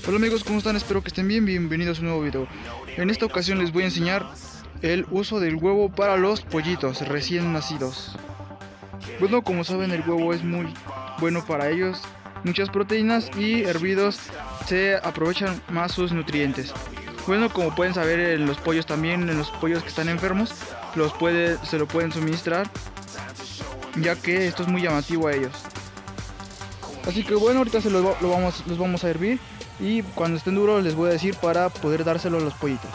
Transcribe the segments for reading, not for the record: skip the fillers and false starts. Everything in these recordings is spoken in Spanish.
Hola amigos, ¿cómo están? Espero que estén bien, bienvenidos a un nuevo video. En esta ocasión les voy a enseñar el uso del huevo para los pollitos recién nacidos. Bueno, como saben, el huevo es muy bueno para ellos, muchas proteínas, y hervidos se aprovechan más sus nutrientes. Bueno, como pueden saber, en los pollos también, en los pollos que están enfermos, se lo pueden suministrar, ya que esto es muy llamativo a ellos. Así que bueno, ahorita los vamos a hervir, y cuando estén duros les voy a decir para poder dárselo a los pollitos.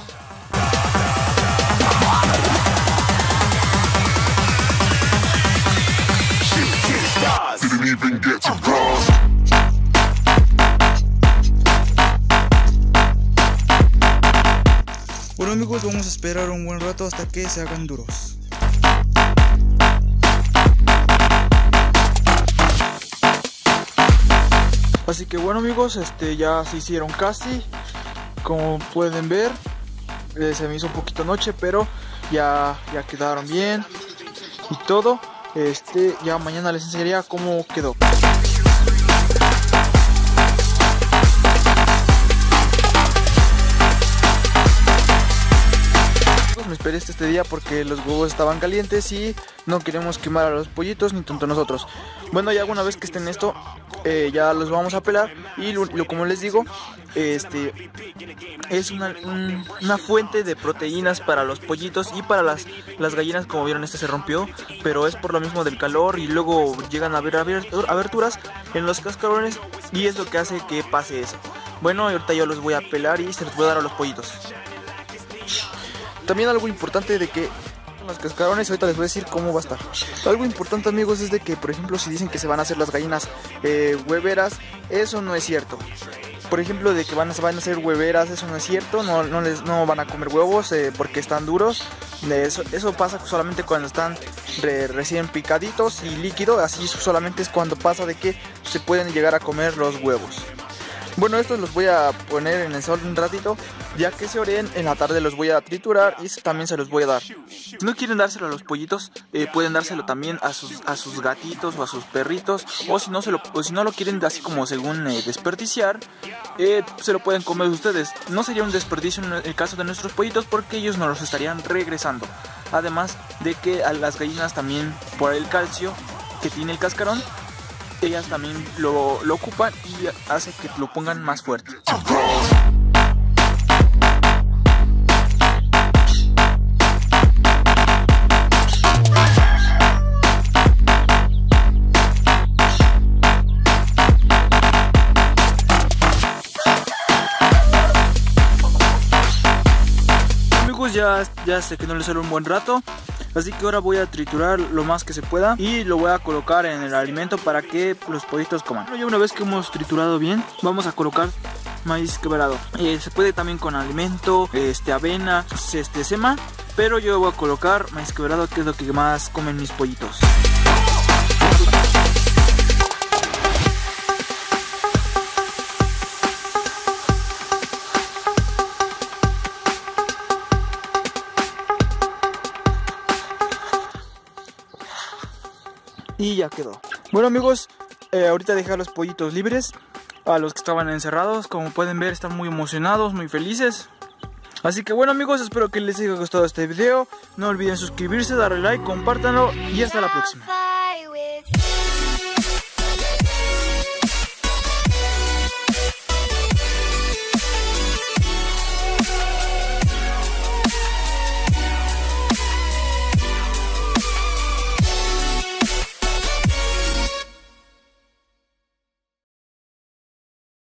Bueno amigos, vamos a esperar un buen rato hasta que se hagan duros. Así que bueno amigos, ya se hicieron casi, como pueden ver. Se me hizo un poquito noche, pero ya quedaron bien y todo. Ya mañana les enseñaría cómo quedó. Me esperé este día porque los huevos estaban calientes y no queremos quemar a los pollitos ni tanto nosotros. Bueno, ya una vez que estén esto, ya los vamos a pelar, y como les digo, es una fuente de proteínas para los pollitos y para las gallinas. Como vieron, se rompió, pero es por lo mismo del calor, y luego llegan a haber aberturas en los cascarones, y es lo que hace que pase eso. Bueno, ahorita yo los voy a pelar y se los voy a dar a los pollitos. También algo importante de que los cascarones, ahorita les voy a decir cómo va a estar. Algo importante amigos es de que, por ejemplo, si dicen que se van a hacer las gallinas hueveras, eso no es cierto. Por ejemplo, de que van a ser hueveras, eso no es cierto. No van a comer huevos porque están duros. Eso pasa solamente cuando están recién picaditos y líquido. Así solamente es cuando pasa de que se pueden llegar a comer los huevos. Bueno, estos los voy a poner en el sol un ratito. Ya que se oren, en la tarde los voy a triturar y también se los voy a dar. Si no quieren dárselo a los pollitos, pueden dárselo también a sus gatitos o a sus perritos. O si no lo quieren así como según desperdiciar, se lo pueden comer ustedes. No sería un desperdicio en el caso de nuestros pollitos, porque ellos nos los estarían regresando. Además de que a las gallinas también, por el calcio que tiene el cascarón, ellas también lo ocupan y hace que lo pongan más fuerte. Amigos, ya sé que no les sale un buen rato. Así que ahora voy a triturar lo más que se pueda y lo voy a colocar en el alimento para que los pollitos coman. Bueno, ya una vez que hemos triturado bien, vamos a colocar maíz quebrado. Se puede también con alimento, avena, sema, pero yo voy a colocar maíz quebrado, que es lo que más comen mis pollitos. Y ya quedó. Bueno amigos, ahorita dejé a los pollitos libres, a los que estaban encerrados. Como pueden ver, están muy emocionados, muy felices. Así que bueno amigos, espero que les haya gustado este video. No olviden suscribirse, darle like, compártanlo y hasta la próxima.